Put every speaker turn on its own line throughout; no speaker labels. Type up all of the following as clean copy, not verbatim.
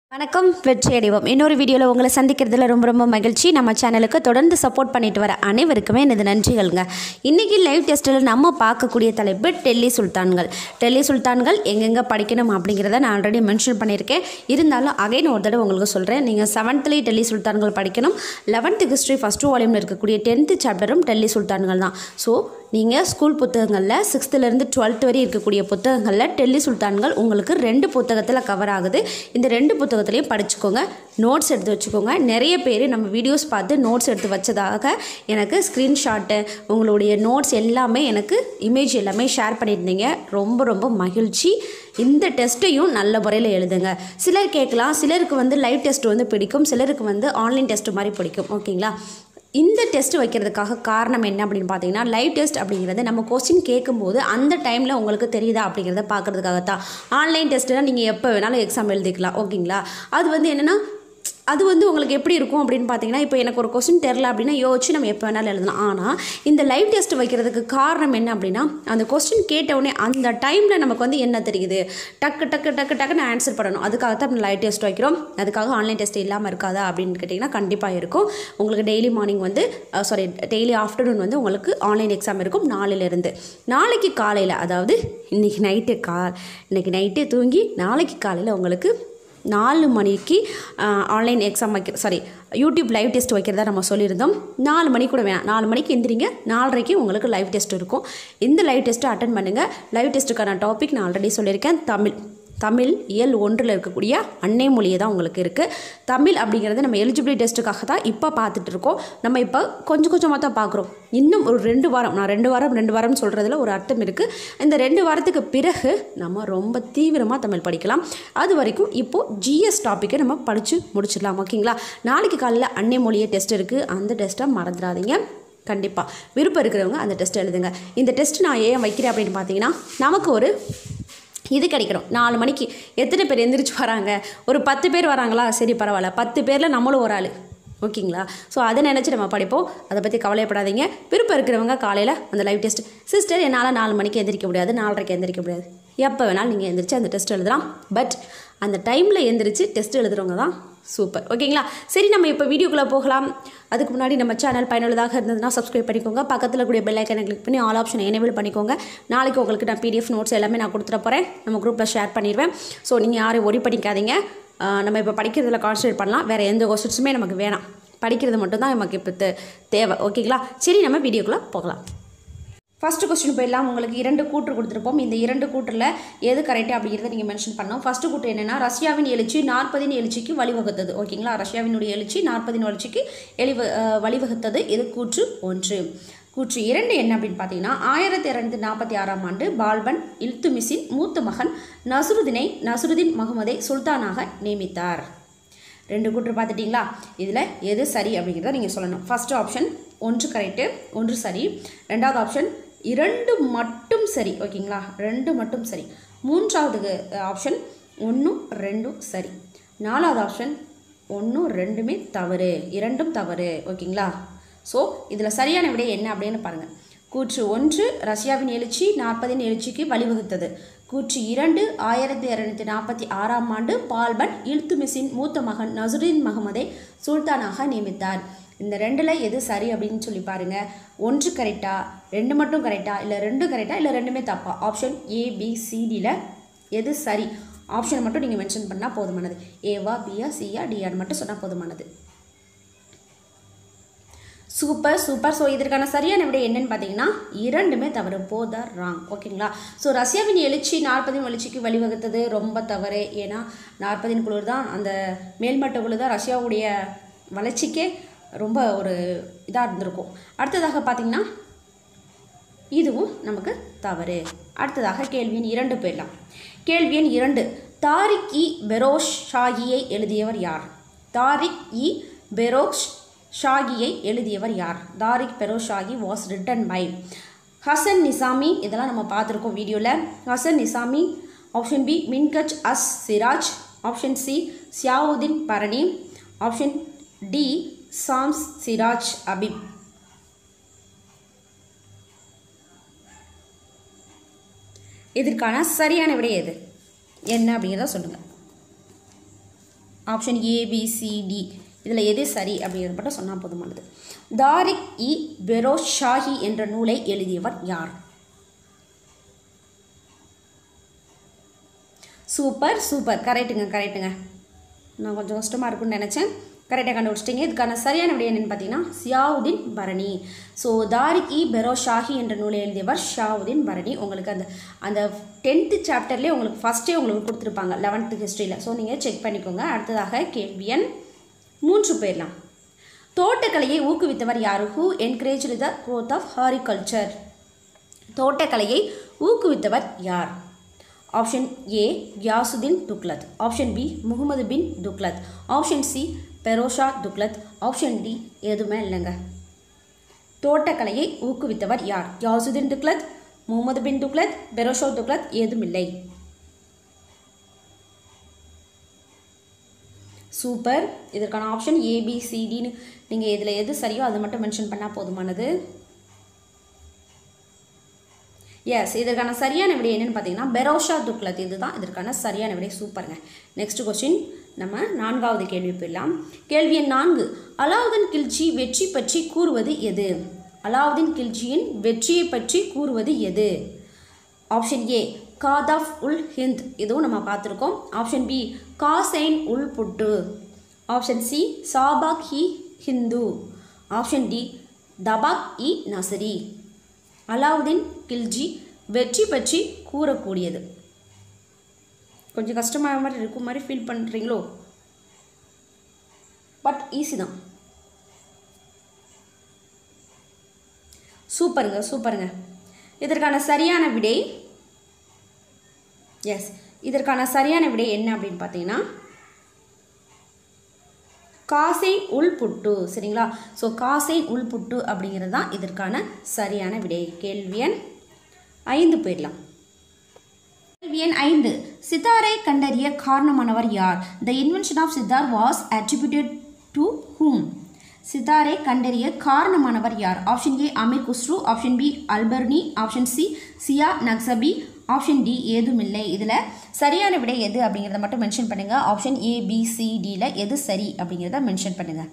வணக்கம் வெற்றி அடைவோம். இன்னொரு வீடியோவில் உங்களை சந்திக்கிறதுல ரொம்ப மகிழ்ச்சி. நம்ம சேனலுக்கு தொடர்ந்து சப்போர்ட் பண்ணிட்டு வர அனைவருக்குமே எனது நன்றிகள்ங்க. இன்றைக்கி லைவ் டெஸ்ட்டில் நம்ம பார்க்கக்கூடிய தலைப்பு டெல்லி சுல்தான்கள். டெல்லி சுல்தான்கள் எங்கெங்கே படிக்கணும் அப்படிங்கிறத நான் ஆல்ரெடி மென்ஷன் பண்ணியிருக்கேன். இருந்தாலும் அகைன் ஒரு தடவை உங்களுக்கு சொல்கிறேன். நீங்கள் 7th டெல்லி சுல்தான்கள் படிக்கணும். 11th ஹிஸ்ட்ரி ஃபஸ்ட்டு வால்யூமில் இருக்கக்கூடிய 10th சாப்டரும் டெல்லி சுல்தான்கள் தான். ஸோ நீங்கள் ஸ்கூல் புத்தகங்களில் 6th to 12th வரை இருக்கக்கூடிய புத்தகங்களில் டெல்லி சுல்தான்கள் உங்களுக்கு 2 புத்தகத்தில் கவர் ஆகுது. இந்த 2 புத்தகத்துலையும் படிச்சுக்கோங்க, நோட்ஸ் எடுத்து வச்சுக்கோங்க. நிறைய பேர் நம்ம வீடியோஸ் பார்த்து நோட்ஸ் எடுத்து வச்சதாக எனக்கு ஸ்க்ரீன்ஷாட்டு, உங்களுடைய நோட்ஸ் எல்லாமே எனக்கு இமேஜ் எல்லாமே ஷேர் பண்ணியிருந்தீங்க. ரொம்ப மகிழ்ச்சி. இந்த டெஸ்ட்டையும் நல்ல முறையில் எழுதுங்க. சிலர் கேட்கலாம், சிலருக்கு லைவ் டெஸ்ட் பிடிக்கும், சிலருக்கு ஆன்லைன் டெஸ்ட் மாதிரி பிடிக்கும். ஓகேங்களா? இந்த டெஸ்ட் வைக்கிறதுக்காக காரணம் என்ன அப்படின்னு பார்த்தீங்கன்னா, லைவ் டெஸ்ட் அப்படிங்கிறது நம்ம கொஸ்டின் கேட்கும்போது அந்த டைமில் உங்களுக்கு தெரியுதா அப்படிங்கிறத பார்க்குறதுக்காகத்தான். ஆன்லைன் டெஸ்ட்டுனால் நீங்கள் எப்போ வேணாலும் எக்ஸாம் எழுதிக்கலாம். ஓகேங்களா? அது என்னென்னா, அது உங்களுக்கு எப்படி இருக்கும் அப்படின்னு பார்த்தீங்கன்னா, இப்போ எனக்கு ஒரு கொஸ்டின் தெரில அப்படின்னா யோசிச்சு நம்ம எப்போ வேணாலும் எழுதலாம். ஆனால் இந்த லைவ் டெஸ்ட் வைக்கிறதுக்கு காரணம் என்ன அப்படின்னா, அந்த கொஸ்டின் கேட்டவுடனே அந்த டைமில் நமக்கு என்ன தெரியுது, டக்குன்னு ஆன்சர் பண்ணணும். அதுக்காகத்தான் நம்ம லைவ் டெஸ்ட் வைக்கிறோம். அதுக்காக ஆன்லைன் டெஸ்ட் இல்லாமல் இருக்காதா அப்படின்னு கேட்டிங்கன்னா கண்டிப்பாக இருக்கும். உங்களுக்கு டெய்லி மார்னிங் டெய்லி ஆஃப்டர்நூன் உங்களுக்கு ஆன்லைன் எக்ஸாம் இருக்கும். நாளைக்கு காலையில், அதாவது இன்றைக்கி நைட்டு தூங்கி நாளைக்கு காலையில் உங்களுக்கு 4 மணிக்கு online exam YouTube live test வைக்கிறதா நம்ம சொல்லியிருந்தோம். 4 மணி கூட வேணாம், 4 மணிக்கு எந்திரிங்க, 4:30க்கு உங்களுக்கு லைவ் டெஸ்ட் இருக்கும். இந்த லைவ் டெஸ்ட்டை அட்டன் பண்ணுங்கள். லைவ் டெஸ்ட்டுக்கான டாபிக் நான் ஆல்ரெடி சொல்லியிருக்கேன். தமிழ் இயல் 1 இருக்கக்கூடிய அன்னை மொழியை தான் உங்களுக்கு இருக்குது. தமிழ் அப்படிங்கிறது நம்ம எலிஜிபிலிட்டி டெஸ்ட்டுக்காக தான் இப்போ பார்த்துட்டு இருக்கோம். நம்ம இப்போ கொஞ்சமாக தான் பார்க்குறோம். இன்னும் ஒரு 2 வாரம், நான் 2 வாரம் சொல்கிறதுல ஒரு அர்த்தம் இருக்குது. இந்த 2 வாரத்துக்கு பிறகு நம்ம ரொம்ப தீவிரமாக தமிழ் படிக்கலாம். அது வரைக்கும் இப்போது ஜிஎஸ் டாப்பிக்கை நம்ம படித்து முடிச்சிடலாம். ஓகேங்களா? நாளைக்கு காலையில் அன்னை மொழியை டெஸ்ட் இருக்குது. அந்த டெஸ்ட்டை மறந்துடாதீங்க. கண்டிப்பாக விருப்பம் இருக்கிறவங்க அந்த டெஸ்ட் எழுதுங்க. இந்த டெஸ்ட் நான் ஏன் வைக்கிறேன் அப்படின்னு பார்த்தீங்கன்னா, நமக்கு ஒரு இது கிடைக்கணும். 4 மணிக்கு எத்தனை பேர் எந்திரிச்சு வராங்க? ஒரு 10 பேர் வராங்களா? சரி, பரவாயில்ல. 10 பேரில் நம்மளும் ஒரு ஆள். ஓகேங்களா? ஸோ அதை நினச்சி நம்ம படிப்போம். அதை பற்றி கவலைப்படாதீங்க. விருப்பம் இருக்கிறவங்க காலையில் அந்த லைவ் டெஸ்ட், சிஸ்டர் என்னால் 4 மணிக்கு எந்திரிக்க முடியாது, 4:30க்கு எந்திரிக்க முடியாது, எப்போ வேணாலும் நீங்கள் எந்திரிச்சு அந்த டெஸ்ட் எழுதலாம். பட் அந்த டைமில் எந்திரிச்சு டெஸ்ட் எழுதுறவங்க தான் சூப்பர். ஓகேங்களா? சரி, நம்ம இப்போ வீடியோக்குள்ளே போகலாம். அதுக்கு முன்னாடி நம்ம சேனல் பயனுள்ளதாக இருந்ததுன்னா சப்ஸ்கிரைப் பண்ணிக்கோங்க. பக்கத்தில் கூடிய பெல் ஐக்கனை கிளிக் பண்ணி ஆல் ஆப்ஷனை எனேபிள் பண்ணிக்கோங்க. நாளைக்கு உங்களுக்கு நான் PDF நோட்ஸ் எல்லாமே நான் கொடுத்துட போகிறேன். நம்ம குரூப்பில் ஷேர் பண்ணிடுவேன். ஸோ நீங்கள் யாரையும் ஒரி பண்ணிக்காதீங்க. நம்ம இப்போ படிக்கிறதுல கான்சன்ட்ரேட் பண்ணலாம். வேறு எந்த கொஸ்டின்ஸுமே நமக்கு வேணாம். படிக்கிறது மட்டும்தான் நமக்கு இப்போ தேவை. ஓகேங்களா? சரி, நம்ம வீடியோக்குள்ளே போகலாம். ஃபஸ்ட்டு கொஸ்டின் போயிடலாம். உங்களுக்கு 2 கூற்று கொடுத்துருப்போம். இந்த 2 கூற்றில் எது கரெக்டாக அப்படிங்கிறத நீங்கள் மென்ஷன் பண்ணோம். ஃபஸ்ட்டு கூற்று என்னென்னா, ரஷ்யாவின் எழுச்சி 40 எழுச்சிக்கு வழிவகுத்தது. ஓகேங்களா? ரஷ்யாவினுடைய எழுச்சி 40 எழுச்சிக்கு வழிவகுத்தது. இது கூற்று 1. கூற்று 2 என்ன அப்படின்னு பார்த்தீங்கன்னா, 1246ஆம் ஆண்டு பால்பன் இல்துமிஷின் மூத்த மகன் நசுருதீன் முகமதை சுல்தானாக நியமித்தார். 2 கூற்று பார்த்துட்டிங்களா? இதில் எது சரி அப்படிங்கிறத நீங்கள் சொல்லணும். ஃபஸ்ட்டு ஆப்ஷன் 1 கரெக்டு, 1 சரி. 2வது ஆப்ஷன் 2 மட்டும் சரி. ஓகேங்களா? 2 மட்டும் சரி. 3வது ஆப்ஷன் 1, 2 சரி. 4வது ஆப்ஷன் 1, 2மே தவறு, 2ம் தவறு. ஓகேங்களா? ஸோ இதில் சரியான விடை என்ன அப்படின்னு பாருங்கள். கூற்று 1 ரஷ்யாவின் எழுச்சி 40 எழுச்சிக்கு வழிவகுத்தது. கூற்று 2 1246ஆம் ஆண்டு பால்பன் இல்துமிஷின் மூத்த மகன் நசுருதீன் முகமதை சுல்தானாக நியமித்தார். இந்த 2ல் எது சரி அப்படின்னு சொல்லி பாருங்கள். 1 கரெக்டா, 2 மட்டும் கரெக்டா, இல்லை 2 கரெக்டா, இல்லை 2மே தப்பா? ஆப்ஷன் ABCDயில் எது சரி? ஆப்ஷன் மட்டும் நீங்கள் மென்ஷன் பண்ணால் போதுமானது. ஏவா, பியா, சியா, டியான்னு மட்டும் சொன்னால் போதுமானது. சூப்பர். ஸோ இதற்கான சரியான விடை என்னன்னு பார்த்தீங்கன்னா 2மே தவறு. Both are wrong. ஓகேங்களா? ஸோ ரஷ்யாவின் எழுச்சி 40 எழுச்சிக்கு வழிவகுத்தது ரொம்ப தவறு. ஏன்னா 40 குழு தான், அந்த மேல்மட்ட குழு தான் ரஷ்யாவுடைய வளர்ச்சிக்கே ரொம்ப ஒரு இதாக இருந்திருக்கும். அடுத்ததாக பார்த்திங்கன்னா இதுவும் நமக்கு தவறு. அடுத்ததாக கேள்வி எண் 2 போயிடலாம். கேள்வி எண் 2, தாரிக்-இ-பெரோஸ் ஷாகியை எழுதியவர் யார்? தாரிக்-இ-பெரோஸ் ஷாகியை எழுதியவர் யார்? Tarikh-Firoz Shahi was written by Hasan Nizami. இதெல்லாம் நம்ம பார்த்துருக்கோம் வீடியோவில். Hasan Nizami. Option B Minhaj us Siraj. Option C Ziauddin Barani. Option D Shams Siraj Afif. இதற்கான சரியான விடை எது என்ன அப்படிங்கிறத சொல்லுங்கள். ஆப்ஷன் ஏபிசிடி இதில் எது சரி அப்படிங்கிறது மட்டும் சொன்னால் போதுமானது. தாரிக் இ பெரோஷாஹி என்ற நூலை எழுதியவர் யார்? சூப்பர் சூப்பர், கரெக்டுங்க. நான் கொஞ்சம் கஷ்டமாக இருக்குன்னு நினச்சேன், கரெக்டாக கண்டுபிடிச்சிட்டிங்க. இதுக்கான சரியான விடை என்னென்னு பார்த்தீங்கன்னா சியாவுதீன் பரணி. ஸோ தாரிக் இ பெரோஷாஹி என்ற நூலை எழுதியவர் ஷியாவுதீன் பரணி. உங்களுக்கு அந்த 10th சாப்டர்லேயே உங்களுக்கு ஃபஸ்ட்டே உங்களுக்கு கொடுத்துருப்பாங்க 11th ஹிஸ்ட்ரியில். ஸோ நீங்கள் செக் பண்ணிக்கோங்க. அடுத்ததாக கேள்வி எண் 3 போயிடலாம். தோட்டக்கலையை ஊக்குவித்தவர் யார்? Who encouraged the growth of horticulture? தோட்டக்கலையை ஊக்குவித்தவர் யார்? Option A Ghiyasuddin Tughlaq, option B Muhammad bin Tughlaq, option C Firoz Shah Tughlaq, option D எதுவுமே இல்லைங்க. தோட்டக்கலையை ஊக்குவித்தவர் யார்? கியாசுதீன் துக்ளத், முகமது பின் துக்ளத், பெரோஷா துக்ளத், ஏதுமில்லை. சூப்பர். இதற்கான ஆப்ஷன் ஏபிசிடின்னு நீங்கள் இதில் எது சரியோ அது மட்டும் மென்ஷன் பண்ணால் போதுமானது. எஸ், இதற்கான சரியான விடை என்னென்னு பார்த்தீங்கன்னா பெரோஷா துக்ளத். இதுதான் இதற்கான சரியான விடை. சூப்பருங்க. நெக்ஸ்ட் கொஸ்டின், நம்ம 4வது கேள்வி போயிடலாம். கேள்வி எண் 4. அலாவுதீன் கில்ஜி வெற்றி பற்றி கூறுவது எது? அலாவுதீன் கில்ஜியின் வெற்றியை பற்றி கூறுவது எது? ஆப்ஷன் ஏ காதாஃப் உல் ஹிந்த், இதுவும் நம்ம பார்த்துருக்கோம். Option B Khazain ul Futuh, option C சாபாக் இ ஹிந்து, ஆப்ஷன் டி தபாக் இ நசரி. அலாவுதீன் கில்ஜி வெற்றி பற்றி கூறக்கூடியது. கொஞ்சம் கஷ்டமாக மாதிரி இருக்கும் மாதிரி ஃபீல் பண்ணுறீங்களோ? பட் ஈஸி தான். சூப்பருங்க. இதற்கான சரியான விடை இதற்கான சரியான விடை என்ன அப்படின்னு பார்த்தீங்கன்னா காசைன் உல் புட்டு. சரிங்களா? ஸோ காசைன் உல் புட்டு அப்படிங்கிறது தான் இதற்கான சரியான விடை. கேள்வி எண் 5 போயிடலாம். கேள்வி எண் 5. சித்தாரை கண்டறிய காரணமானவர் யார்? The invention of sitar was attributed to whom? சித்தாரை கண்டறிய காரணமானவர் யார்? Option A Amir Khusrau, option B Alberuni, option C Zia Nakhshabi, option D ஏதுமில்லை. இதில் சரியான விடை எது அப்படிங்கிறத மட்டும் மென்ஷன் பண்ணுங்கள். ஆப்ஷன் ஏபிசிடியில் எது சரி அப்படிங்கிறத மென்ஷன் பண்ணுங்கள்.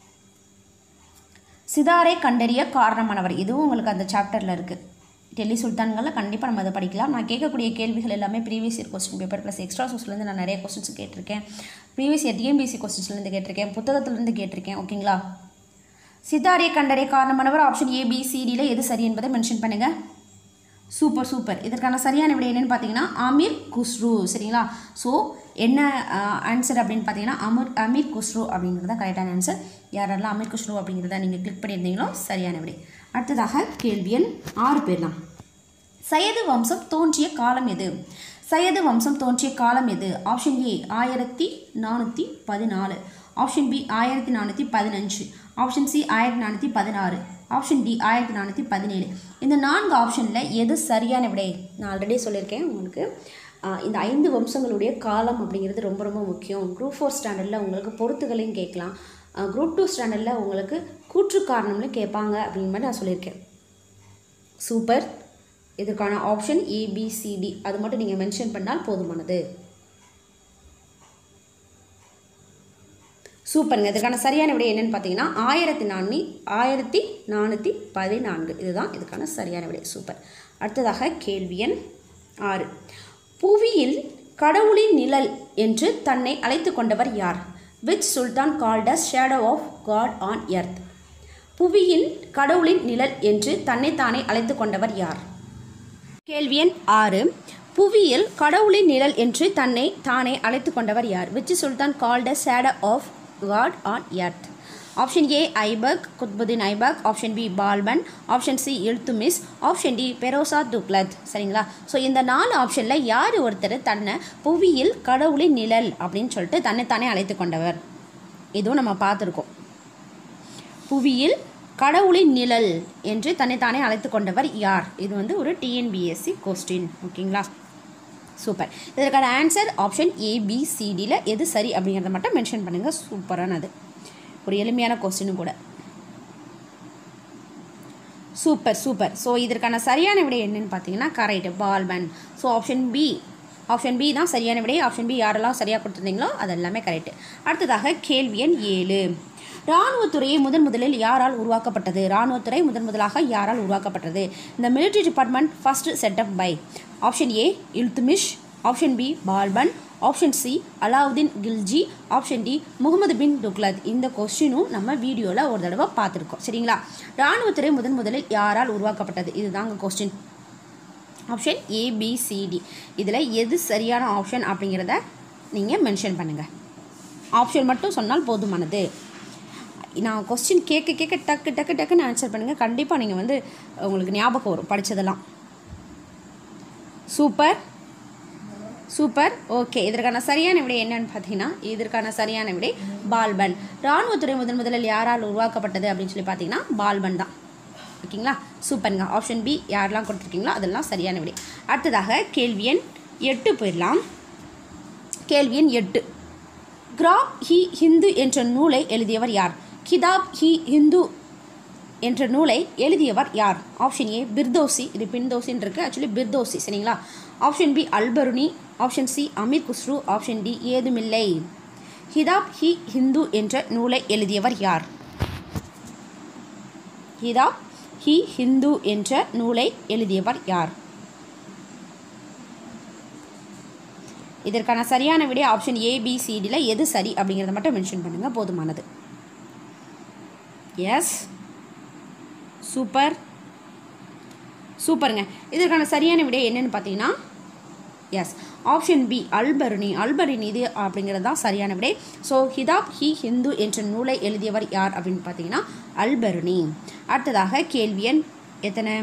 சிதாரை கண்டறிய காரணமானவர், இதுவும் உங்களுக்கு அந்த சாப்டரில் இருக்குது. டெல்லி சுல்தான்களில் கண்டிப்பாக நம்ம அதை படிக்கலாம். நான் கேட்கக்கூடிய கேள்விகள் எல்லாமே previous year question paper plus extra சோர்ஸ்லேருந்து நான் நிறைய கொஸ்டின்ஸ் கேட்டிருக்கேன். ப்ரீவியஸ் இயர் டிஎன்பிஎஸ்சி கொஸ்டின்ஸ்லேருந்து கேட்டிருக்கேன், புத்தகத்திலேருந்து கேட்டிருக்கேன். ஓகேங்களா? சித்தாரை கண்டறிய காரணமானவர் ஆப்ஷன் ஏபிசிடியில் எது சரி என்பதை மென்ஷன் பண்ணுங்கள். சூப்பர். இதற்கான சரியான விடை என்னென்னு பார்த்தீங்கன்னா அமீர் குஸ்ரு. சரிங்களா? ஸோ என்ன ஆன்சர் அப்படின்னு பார்த்தீங்கன்னா அமீர் குஸ்ரு அப்படிங்கிறது தான் கரெக்டான ஆன்சர். யாரெல்லாம் அமீர் குஸ்ரு அப்படிங்கிறத நீங்கள் கிளிக் பண்ணியிருந்தீங்களோ சரியான விடை. அடுத்ததாக கேள்வி எண் 6 போயிடலாம். சையது வம்சம் தோன்றிய காலம் எது? சையது வம்சம் தோன்றிய காலம் எது? Option A 1414, option B 1415, option C 1416, option D 1417. இந்த 4 ஆப்ஷனில் எது சரியான விடை? நான் ஆல்ரெடி சொல்லியிருக்கேன் உங்களுக்கு. இந்த 5 வம்சங்களுடைய காலம் அப்படிங்கிறது ரொம்ப ரொம்ப முக்கியம். குரூப் 4 ஸ்டாண்டர்டில் உங்களுக்கு பொறுத்துகளையும் கேட்கலாம், குரூப் 2 ஸ்டாண்டர்டில் உங்களுக்கு கூற்று காரணம்னு கேட்பாங்க அப்படிங்கிற மாதிரி நான் சொல்லியிருக்கேன். சூப்பர். இதுக்கான ஆப்ஷன் ஏபிசிடி அது மட்டும் நீங்கள் மென்ஷன் பண்ணால் போதுமானது. சூப்பருங்க. இதுக்கான சரியான விடை என்னென்னு பார்த்தீங்கன்னா 1414 இதுதான் இதுக்கான சரியான விடை. சூப்பர். அடுத்ததாக கேள்வி எண் 6. புவியில் கடவுளின் நிழல் என்று தன்னை அழைத்து கொண்டவர் யார்? Which sultan called as shadow of God on earth? புவியில் கடவுளின் நிழல் என்று தன்னைத்தானே அழைத்து கொண்டவர் யார்? கேள்வி எண் 6. புவியில் கடவுளின் நிழல் என்று தன்னை தானே அழைத்து கொண்டவர் யார்? Which sultan called as shadow of God on earth? Option A Aibak, Qutbuddin Aibak, option B Balban, option C Iltutmish, option D Firoz Shah Tughlaq. சரிங்களா? ஸோ இந்த 4 ஆப்ஷனில் யார் ஒருத்தர் தன்னை புவியில் கடவுளின் நிழல் அப்படின்னு சொல்லிட்டு தன்னைத்தானே அழைத்து கொண்டவர்? இதுவும் நம்ம பார்த்துருக்கோம். புவியில் கடவுளின் நிழல் என்று தன்னைத்தானே அழைத்து கொண்டவர் யார்? இது வந்து ஒரு டிஎன்பிஎஸ்சி கொஸ்டின். ஓகேங்களா? சூப்பர். இதற்கான ஆன்சர் ஆப்ஷன் ஏபிசிடியில் எது சரி அப்படிங்கிறத மட்டும் மென்ஷன் பண்ணுங்கள். சூப்பரானது, ஒரு எளிமையான கொஸ்டினும் கூட. சூப்பர். ஸோ இதற்கான சரியான விடை என்னன்னு பார்த்தீங்கன்னா correct, Balban. So option B option B தான் சரியான விடை. ஆப்ஷன் பி யாரெல்லாம் சரியாக கொடுத்துருந்தீங்களோ அது எல்லாமே கரெக்ட். அடுத்ததாக கேள்வி எண் 7. இராணுவத்துறையை முதலில் யாரால் உருவாக்கப்பட்டது? இராணுவத்துறை முதலாக யாரால் உருவாக்கப்பட்டது? இந்த military department first set up by option A Iltutmish, option B Balban, option C Alauddin Khilji, option D Muhammad bin Tughlaq. இந்த கொஸ்டினும் நம்ம வீடியோவில் ஒரு தடவை பார்த்துருக்கோம். சரிங்களா? இராணுவத்துறை முதலில் யாரால் உருவாக்கப்பட்டது? இதுதாங்க கொஸ்டின். Option ABCD. இதில் எது சரியான ஆப்ஷன் அப்படிங்கிறத நீங்கள் மென்ஷன் பண்ணுங்கள். ஆப்ஷன் மட்டும் சொன்னால் போதுமானது. நான் கொஸ்டின் கேட்க டக்குன்னு ஆன்சர் பண்ணுங்கள். கண்டிப்பாக நீங்கள் வந்து உங்களுக்கு ஞாபகம் வரும் படித்ததெல்லாம். சூப்பர். ஓகே, இதற்கான சரியான விடை என்னன்னு பார்த்தீங்கன்னா, இதற்கான சரியான விடை பால்பன். இராணுவத்துறை முதலில் யாரால் உருவாக்கப்பட்டது அப்படின்னு சொல்லி பார்த்தீங்கன்னா பால்பன் தான். ஓகேங்களா? சூப்பருங்க. ஆப்ஷன் பி யாரெல்லாம் கொடுத்துருக்கீங்களோ அதெல்லாம் சரியான விடை. அடுத்ததாக கேள்வி எண் 8 போயிடலாம். கேள்வி எண் 8. GROUP2 என்ற நூலை எழுதியவர் யார்? GROUP2 என்ற நூலை எழுதியவர் யார்? Option A Firdausi. இது பின்தோசின்னு இருக்குது, ஆக்சுவலி பிர்தோசி. சரிங்களா? Option B Alberuni, option C Amir Khusrau, option D ஏதுமில்லை. GROUP2 என்ற நூலை எழுதியவர் யார்? GROUP2 என்ற நூலை எழுதியவர் யார்? இதற்கான சரியான விடை ஆப்ஷன் ஏபிசிடியில் எது சரி அப்படிங்கிறத மட்டும் மென்ஷன் பண்ணுங்கள், போதுமானது. எஸ், சூப்பருங்க. இதற்கான சரியான விடை என்னன்னு பார்த்தீங்கன்னா எஸ் ஆப்ஷன் பி அல்பருனி. இது அப்படிங்கிறது தான் சரியான விடை. ஸோ GROUP2 என்ற நூலை எழுதியவர் யார் அப்படின்னு பார்த்தீங்கன்னா அல்பருனி. அடுத்ததாக கேள்வி எண் எத்தனை?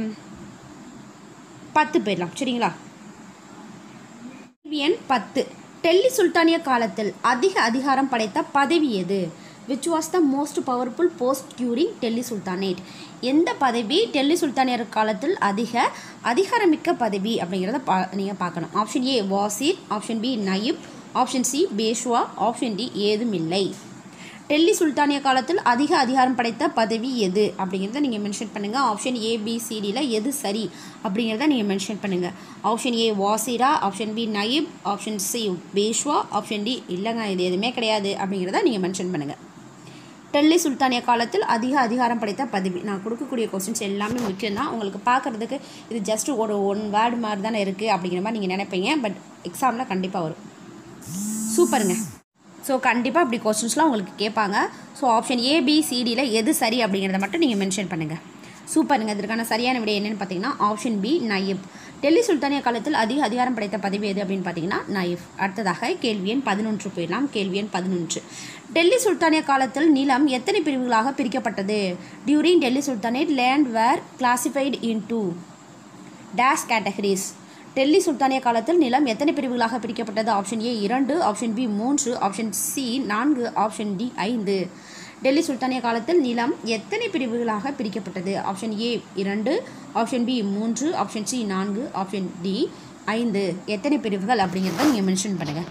10 போயிடலாம். சரிங்களா? கேள்வி எண் 10. டெல்லி சுல்தானிய காலத்தில் அதிக அதிகாரம் படைத்த பதவி எது? Which was the most powerful post during Delhi sultanate? எந்த பதவி டெல்லி சுல்தானியர் காலத்தில் அதிகாரமிக்க பதவி அப்படிங்கிறத நீங்கள் பார்க்கணும். Option A wazir, option B naib, option C Peshwa, option D ஏதுமில்லை. டெல்லி சுல்தானிய காலத்தில் அதிக அதிகாரம் படைத்த பதவி எது அப்படிங்கிறத நீங்கள் மென்ஷன் பண்ணுங்கள். ஆப்ஷன் ஏபிசிடியில் எது சரி அப்படிங்கிறத நீங்கள் மென்ஷன் பண்ணுங்கள். ஆப்ஷன் ஏ வாசிரா, option B naib, option C Peshwa, option D இல்லைங்க இது எதுவுமே கிடையாது அப்படிங்கிறத நீங்கள் மென்ஷன் பண்ணுங்கள். டெல்லி சுல்தானிய காலத்தில் அதிக அதிகாரம் படைத்த பதவி. நான் கொடுக்கக்கூடிய கொஸ்டின்ஸ் எல்லாமே முக்கியம்தான். உங்களுக்கு பார்க்குறதுக்கு இது ஜஸ்ட் ஒரு ஒன் வேர்டு மாதிரி தானே இருக்குது அப்படிங்கிற மாதிரி நீங்கள் நினைப்பீங்க. பட் எக்ஸாமில் கண்டிப்பாக வரும். சூப்பருங்க. ஸோ கண்டிப்பாக இப்படி கொஸ்டின்ஸ்லாம் உங்களுக்கு கேட்பாங்க. ஸோ ஆப்ஷன் ஏபிசிடியில் எது சரி அப்படிங்கிறத மட்டும் நீங்கள் மென்ஷன் பண்ணுங்கள். சூப்பருங்க. இதற்கான சரியான விடை என்னென்னு பார்த்தீங்கன்னா ஆப்ஷன் பி நயிப். டெல்லி சுல்தானிய காலத்தில் அதிக அதிகாரம் படைத்த பதவி எது அப்படின்னு பார்த்தீங்கன்னா நயிப். அடுத்ததாக கேள்வி எண் 11 போயிடலாம். கேள்வி எண் 11. டெல்லி சுல்தானிய காலத்தில் நிலம் எத்தனை பிரிவுகளாக பிரிக்கப்பட்டது? During Delhi sultanate land were classified into dash categories. Delhi சுல்தானிய காலத்தில் நிலம் எத்தனை பிரிவுகளாக பிரிக்கப்பட்டது? Option A 2, option B 3, option C 4, option D 5. Delhi சுல்தானிய காலத்தில் நிலம் எத்தனை பிரிவுகளாக பிரிக்கப்பட்டது? Option A 2, option B 3, option C 4, option D 5. எத்தனை பிரிவுகள் அப்படிங்கிறத நீங்கள் மென்ஷன் பண்ணுங்கள்.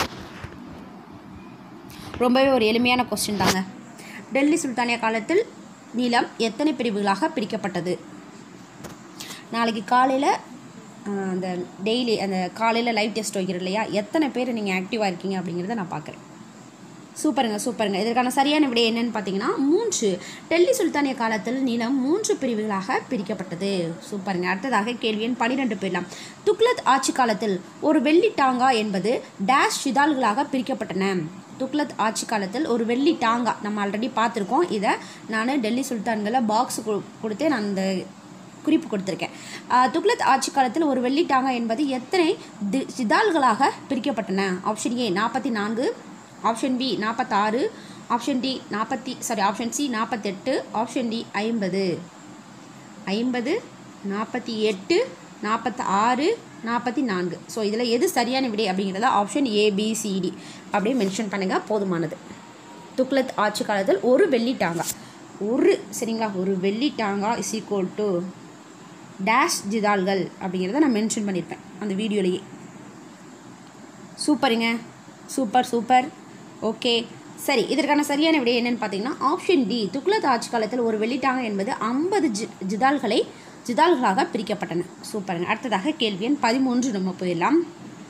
ரொம்பவே ஒரு எளிமையான கொஸ்டின் தாங்க. டெல்லி சுல்தானிய காலத்தில் நிலம் எத்தனை பிரிவுகளாக பிரிக்கப்பட்டது? நாளைக்கு காலையில் அந்த டெய்லி அந்த காலையில் லைவ் டெஸ்ட் வைக்கிறோம் இல்லையா, எத்தனை பேர் நீங்கள் ஆக்டிவாக இருக்கீங்க அப்படிங்கிறத நான் பார்க்குறேன். சூப்பருங்க. இதற்கான சரியான விடை என்னன்னு பார்த்தீங்கன்னா 3. டெல்லி சுல்தானிய காலத்தில் நிலம் 3 பிரிவுகளாக பிரிக்கப்பட்டது. சூப்பருங்க. அடுத்ததாக கேள்வி எண் 12 போயிடலாம். துக்ளத் ஆட்சி காலத்தில் ஒரு வெள்ளி டாங்கா என்பது டேஷ் சிதால்களாக பிரிக்கப்பட்டன. துக்ளத் ஆட்சி காலத்தில் ஒரு வெள்ளி டாங்கா நம்ம ஆல்ரெடி பார்த்துருக்கோம். இதை நான் டெல்லி சுல்தான்களை பாக்ஸ் கொடுத்து நான் இந்த குறிப்பு கொடுத்துருக்கேன். துக்ளத் ஆட்சி காலத்தில் ஒரு வெள்ளி டாங்கா என்பது எத்தனை சிதால்களாக பிரிக்கப்பட்டன? Option A 44, option B 46, option C 48, option D 50. 50, 48, 46, 44. So இதில் எது சரியான விடை அப்படிங்கிறத ஆப்ஷன் ஏபிசிடி அப்படியே மென்ஷன் பண்ணுங்கள், போதுமானது. துக்ளத் ஆட்சி காலத்தில் ஒரு வெள்ளி டாங்கா சரிங்களா, ஒரு வெள்ளி tanka is equal to dash ஜிதால்கள் அப்படிங்கிறத நான் மென்ஷன் பண்ணியிருப்பேன் அந்த வீடியோலேயே. சூப்பருங்க. சூப்பர். ஓகே, சரி. இதற்கான சரியான விடை என்னென்னு பார்த்தீங்கன்னா ஆப்ஷன் டி. துக்ளத் ஆட்சி காலத்தில் ஒரு வெள்ளிட்டாங்க என்பது 50 ஜிதால்களாக பிரிக்கப்பட்டன. சூப்பருங்க. அடுத்ததாக கேள்வி எண் 13 நம்ம போயிடலாம்.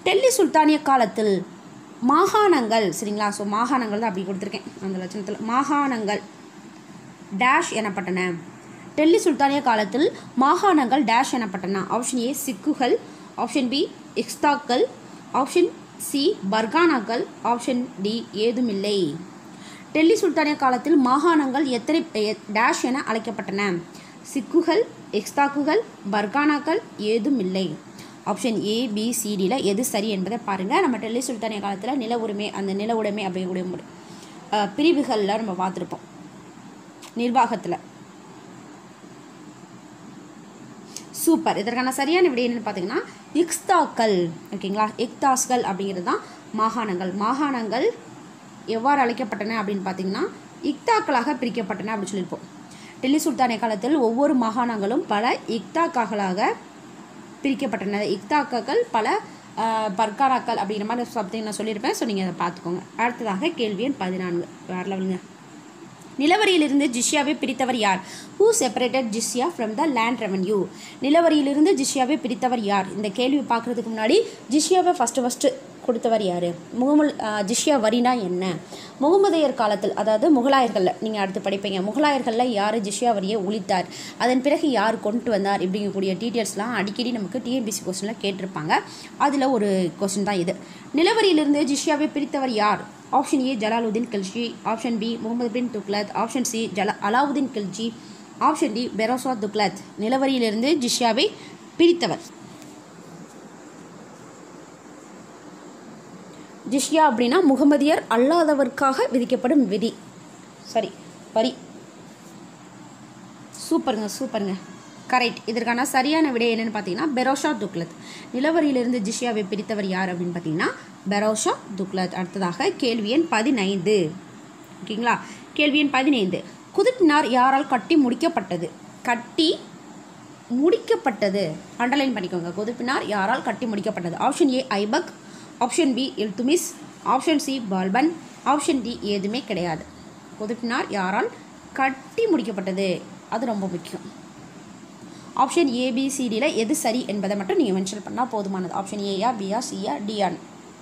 டெல்லி சுல்தானிய காலத்தில் மாகாணங்கள், சரிங்களா, ஸோ மாகாணங்கள் தான் அப்படி கொடுத்துருக்கேன் அந்த லட்சணத்தில். மாகாணங்கள் டேஷ் எனப்பட்டன. டெல்லி சுல்தானிய காலத்தில் மாகாணங்கள் டேஷ் எனப்பட்டன. ஆப்ஷன் ஏ சிக்குகள், ஆப்ஷன் பி இக்ஸ்தாக்கள், ஆப்ஷன் சி பர்கானாக்கள், ஆப்ஷன் டி ஏதுமில்லை. டெல்லி சுல்தானிய காலத்தில் மாகாணங்கள் எத்தனை டேஷ் என அழைக்கப்பட்டன? சிக்குகள், இக்ஸ்தாக்குகள், பர்கானாக்கள், ஏதுமில்லை. ஆப்ஷன் ஏ பி சிடியில் எது சரி என்பதை பாருங்கள். நம்ம டெல்லி சுல்தானிய காலத்தில் நில உரிமை, அந்த நில உடைமை அப்படிங்கக்கூடிய பிரிவுகளில் நம்ம பார்த்துருப்போம் நிர்வாகத்தில். சூப்பர். இதற்கான சரியான விடை என்னென்னு பார்த்தீங்கன்னா இக்ஸ்தாக்கள். ஓகேங்களா, இக்தாஸ்கள் அப்படிங்கிறது தான் மாகாணங்கள். மாகாணங்கள் எவ்வாறு அழைக்கப்பட்டன அப்படின்னு பார்த்தீங்கன்னா இக்தாக்களாக பிரிக்கப்பட்டன அப்படின்னு சொல்லியிருப்போம். டெல்லி சுல்தானிய காலத்தில் ஒவ்வொரு மாகாணங்களும் பல இக்தாக்காக்களாக பிரிக்கப்பட்டன. இக்தாக்கள் பல பர்கானாக்கள் அப்படிங்கிற மாதிரி சம்திங் நான் சொல்லியிருப்பேன். ஸோ நீங்கள் அதை பார்த்துக்கோங்க. அடுத்ததாக கேள்வி எண் 14. வேறு லெவலுங்க. நிலவரியிலிருந்து ஜிஸ்யாவை பிரித்தவர் யார்? Who separated jizya from the land revenue? நிலவரியிலிருந்து ஜிஸ்யாவை பிரித்தவர் யார்? இந்த கேள்வி பார்க்குறதுக்கு முன்னாடி ஜிஸ்யாவை ஃபஸ்ட்டு கொடுத்தவர் யார்? ஜிஸ்யா வரினா என்ன? முகமதையர் காலத்தில், அதாவது முகலாயர்களில் நீங்கள் அடுத்து படிப்பீங்க, முகலாயர்களில் யார் ஜிஸ்யா வரியை ஒழித்தார், அதன் பிறகு யார் கொண்டு வந்தார் இப்படிங்கக்கூடிய டீட்டெயில்ஸ்லாம் அடிக்கடி நமக்கு டிஎன்பிசி கொஸ்டினில் கேட்டிருப்பாங்க. அதில் ஒரு கொஸ்டின் தான் இது. நிலவரியிலிருந்து ஜிஸ்யாவை பிரித்தவர் யார்? Option A Jalaluddin Khilji, option B Muhammad bin Tughlaq, option C Alauddin Khilji, option D Firoz Shah Tughlaq. நிலவரியிலிருந்து ஜிஸ்யாவை பிரித்தவர். ஜிஸ்யா அப்படின்னா முகமதியர் அல்லாதவர்க்காக விதிக்கப்படும் விதி, சரி வரி. சூப்பருங்க. கரெக்ட். இதற்கான சரியான விடை என்னென்னு பார்த்தீங்கன்னா பெரோஷா துக்லத். நிலவரியிலிருந்து ஜிஸ்யாவை பிரித்தவர் யார் அப்படின்னு பார்த்தீங்கன்னா பெரோஷா துக்லத். அடுத்ததாக கேள்வி எண் 15. ஓகேங்களா, கேள்வி எண் 15. குதுப் மினார் யாரால் கட்டி முடிக்கப்பட்டது? கட்டி முடிக்கப்பட்டது அண்டர்லைன் பண்ணிக்கோங்க. குதுப் மினார் யாரால் கட்டி முடிக்கப்பட்டது? Option A Aibak, option B Iltutmish, option C Balban, option D ஏதுமே கிடையாது. குதுப் மினார் யாரால் கட்டி முடிக்கப்பட்டது, அது ரொம்ப முக்கியம். ஆப்ஷன் ஏபிசிடியில் எது சரி என்பதை மட்டும் நீங்கள் மென்ஷன் பண்ணால் போதுமானது. ஆப்ஷன் ஏயா, பியா, சியா, டியான்.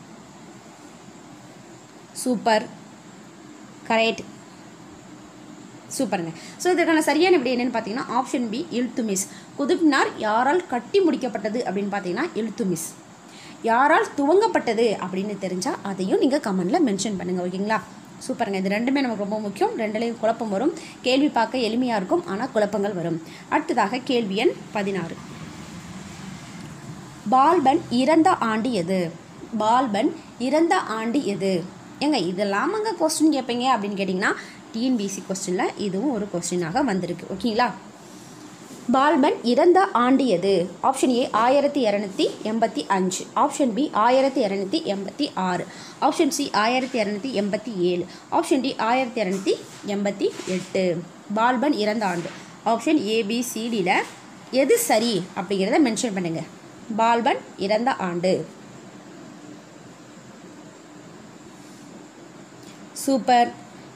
சூப்பர், கரெக்ட், சூப்பருங்க. ஸோ இதற்கான சரியான விடை என்னென்னு பார்த்தீங்கன்னா ஆப்ஷன் பி இல்துமிஸ். குதுப் மினார் யாரால் கட்டி முடிக்கப்பட்டது அப்படின்னு பார்த்தீங்கன்னா இல்துமிஸ். யாரால் துவங்கப்பட்டது அப்படின்னு தெரிஞ்சால் அதையும் நீங்கள் கமெண்டில் மென்ஷன் பண்ணுங்கள். ஓகேங்களா, சூப்பருங்க. இது ரெண்டுமே நமக்கு ரொம்ப முக்கியம். ரெண்டுலேயும் குழப்பம் வரும். கேள்வி பார்க்க எளிமையாக இருக்கும், ஆனால் குழப்பங்கள் வரும். அடுத்ததாக கேள்வி எண் 16. பால்பன் இறந்த ஆண்டு எது? பால்பன் இறந்த ஆண்டு எது? ஏங்க இதெல்லாம் அங்கே கொஸ்டின் கேட்பீங்க அப்படின்னு கேட்டிங்கன்னா டிஎன்பிசி கொஸ்டினில் இதுவும் ஒரு கொஸ்டினாக வந்திருக்கு. ஓகேங்களா, பால்பன் இறந்த ஆண்டு எது? Option A 1285, option B 1286, option C 1287, option D 1288. Balban இறந்த ஆண்டு ஆப்ஷன் ஏபிசிடியில் எது சரி அப்படிங்கிறத மென்ஷன் பண்ணுங்கள். பால்பன் இறந்த ஆண்டு. சூப்பர்,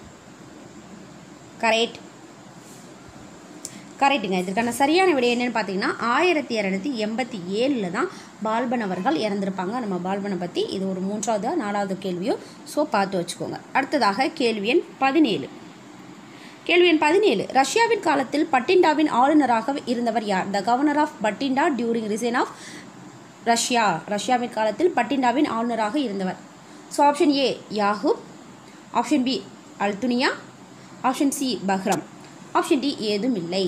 கரெக்டுங்க. இதற்கான சரியான விடை என்னென்னு பார்த்தீங்கன்னா 1287 தான் பால்பன் அவர்கள் இறந்திருப்பாங்க. நம்ம பால்பனை பற்றி இது ஒரு 3வது 4வது கேள்வியோ, ஸோ பார்த்து வச்சுக்கோங்க. அடுத்ததாக கேள்வி எண் 17. கேள்வி எண் 17. ரஷ்யாவின் காலத்தில் பட்டிண்டாவின் ஆளுநராக இருந்தவர் யார்? The governor of Bathinda during reign of Razia. ரஷ்யாவின் காலத்தில் பட்டிண்டாவின் ஆளுநராக இருந்தவர். So option A Yakub, option B Altunia, option C Bahram, option D ஏதும் இல்லை.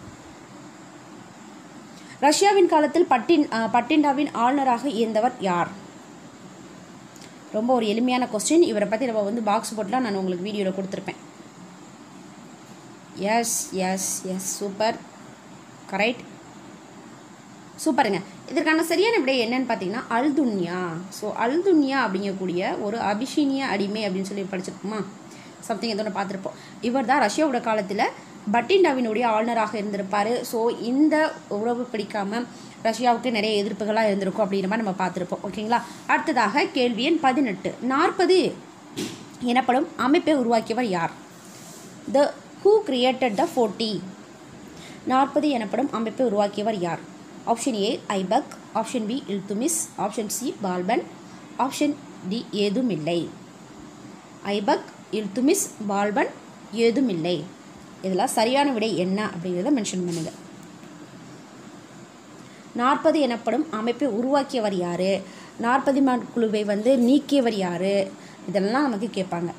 ரஷ்யாவின் காலத்தில் பட்டிண்டாவின் ஆளுநராக இருந்தவர் யார்? ரொம்ப ஒரு எளிமையான கொஸ்டின். இவரை பற்றி நம்ம பாக்ஸ் போட்டுலாம் நான் உங்களுக்கு வீடியோவில் கொடுத்துருப்பேன். எஸ், சூப்பர், கரெக்ட், சூப்பருங்க. இதற்கான சரியான விடை என்னன்னு பார்த்தீங்கன்னா அல்துன்யா. ஸோ அல்துன்யா அப்படிங்கக்கூடிய ஒரு அபிஷீனிய அடிமை அப்படின்னு சொல்லி படிச்சிருப்போமா, சம்திங் எதோ ஒன்று பார்த்துருப்போம். இவர் தான் ரஷ்யாவோட காலத்தில் பட்டிண்டாவினுடைய ஆளுநராக இருந்திருப்பார். ஸோ இந்த உறவு பிடிக்காமல் ரஷ்யாவுக்கு நிறைய எதிர்ப்புகளாக இருந்திருக்கும் அப்படிங்கிற மாதிரி நம்ம பார்த்துருப்போம். ஓகேங்களா, அடுத்ததாக கேள்வி எண் 18. 40 எனப்படும் அமைப்பை உருவாக்கியவர் யார்? த ஹூ கிரியேட்டட் த 40. 40 எனப்படும் அமைப்பை உருவாக்கியவர் யார்? Option A Aibak, option B Iltutmish, option C Balban, option D ஏதுமில்லை. ஐபக், இல்துமிஸ், பால்பன், ஏதுமில்லை. இதெல்லாம் சரியான விடை என்ன அப்படிங்கிறத மென்ஷன் பண்ணுங்க. 40 எனப்படும் அமைப்பை உருவாக்கியவர் யார், 40 குழுவை வந்து நீக்கியவர் யார், இதெல்லாம் நமக்கு கேட்பாங்க.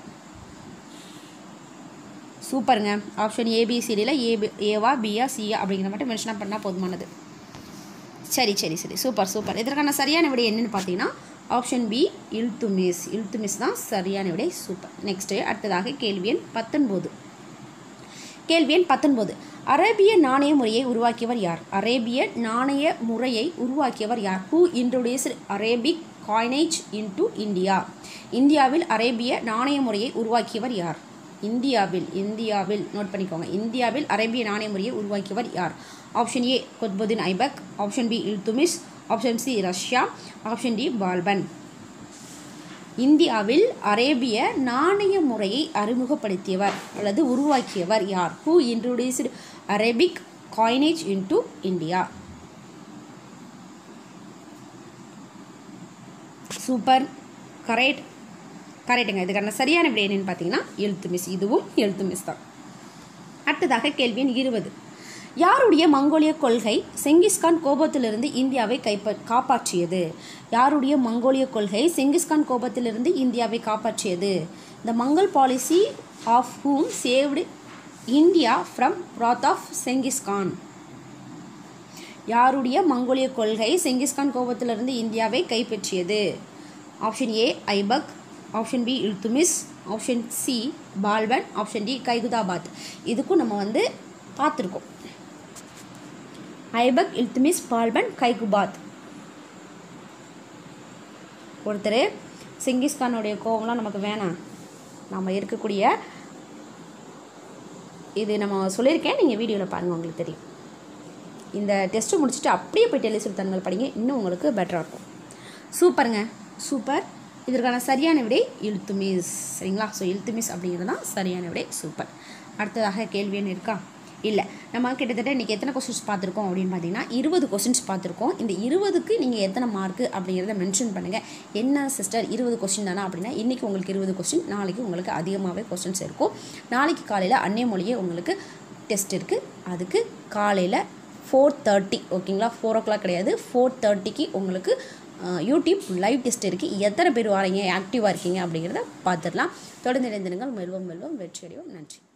சூப்பருங்க. ஆப்ஷன் ஏபிசிடியில் ஏவா பியா சியா அப்படிங்கிற மட்டும் மென்ஷன் பண்ணால் போதுமானது. சரி சரி சரி, சூப்பர் சூப்பர். இதற்கான சரியான விடை என்னென்னு பார்த்தீங்கன்னா ஆப்ஷன் பி இல்துமிஸ். இல்துமிஸ் தான் சரியான விடை. சூப்பர். நெக்ஸ்ட்டு அடுத்ததாக கேள்வி எண் 19. கேள்வி எண் 19. அரேபிய நாணய முறையை உருவாக்கியவர் யார்? அரேபிய நாணய முறையை உருவாக்கியவர் யார்? Who introduced Arabic coinage into India? இந்தியாவில் அரேபிய நாணய முறையை உருவாக்கியவர் யார்? இந்தியாவில் நோட் பண்ணிக்கோங்க. இந்தியாவில் அரேபிய நாணய முறையை உருவாக்கியவர் யார்? Option A Qutbuddin Aibak, option B Iltutmish, option C Razia, option D Balban. இந்தியாவில் அரேபிய நாணய முறையை அறிமுகப்படுத்தியவர் அல்லது உருவாக்கியவர் யார்? Who introduced Arabic coinage into India? Super, கரெக்டுங்க. இதுக்கான சரியான விடை என்னன்னு பார்த்தீங்கன்னா இல்துமிஸ். இதுவும் இல்துமிஸ் தான். அடுத்ததாக கேள்வி எண் 20. யாருடைய மங்கோலிய கொள்கை செங்கிஸ்கான் கோபத்திலிருந்து இந்தியாவை காப்பாற்றியது? யாருடைய மங்கோலிய கொள்கை செங்கிஸ்கான் கோபத்திலிருந்து இந்தியாவை காப்பாற்றியது? The Mongol policy of whom saved India from wrath of Genghis Khan? யாருடைய மங்கோலிய கொள்கை செங்கிஸ்கான் கோபத்திலிருந்து இந்தியாவை கைப்பற்றியது? Option A Aibak, option B Iltutmish, option C Balban, option D Kaiqubad. இதுக்கும் நம்ம வந்து பார்த்துருக்கோம். ஐபக், இல்துமிஸ், பால்பன், கைகுபாத். ஒருத்தர் செங்கிஸ்கானுடைய கோவம்லாம் நமக்கு வேணாம், நம்ம இருக்கக்கூடிய இது நம்ம சொல்லியிருக்கேன், நீங்கள் வீடியோவில் பாருங்கள், உங்களுக்கு தெரியும். இந்த டெஸ்ட்டு முடிச்சுட்டு அப்படியே போய் டெல்லி சுல்தான்கள் படிங்க, இன்னும் உங்களுக்கு பெட்டராக இருக்கும். சூப்பருங்க, சூப்பர். இதற்கான சரியான விடை இல்துமிஸ். சரிங்களா? ஸோ இல்துமிஸ் அப்படிங்கிறது தான் சரியான விடை. சூப்பர். அடுத்ததாக கேள்வி என்ன இருக்கா? இல்லை, நம்ம கிட்டத்தட்ட இன்றைக்கி எத்தனை கொஸ்டின்ஸ் பார்த்துருக்கோம் அப்படின்னு பார்த்தீங்கன்னா 20 கொஸ்டின்ஸ் பார்த்துருக்கோம். இந்த 20க்கு நீங்கள் எத்தனை மார்க்கு அப்படிங்கிறத மென்ஷன் பண்ணுங்கள். என்ன சிஸ்டர் 20 கொஸ்டின் தானா அப்படின்னா, இன்றைக்கி உங்களுக்கு 20 கொஸ்டின், நாளைக்கு உங்களுக்கு அதிகமாகவே கொஸ்டின்ஸ் இருக்கும். நாளைக்கு காலையில் அன்னிய மொழியே உங்களுக்கு டெஸ்ட் இருக்குது. அதுக்கு காலையில் 4:30, ஓகேங்களா? 4 o'clock கிடையாது, 4:30க்கு உங்களுக்கு யூடியூப் லைவ் டெஸ்ட் இருக்குது. எத்தனை பேர் வரீங்க, ஆக்டிவாக இருக்கீங்க அப்படிங்கிறத பார்த்துடலாம். தொடர்ந்து இணைந்திருங்கள். வெல்வம் வெற்றி அடைவோம். நன்றி.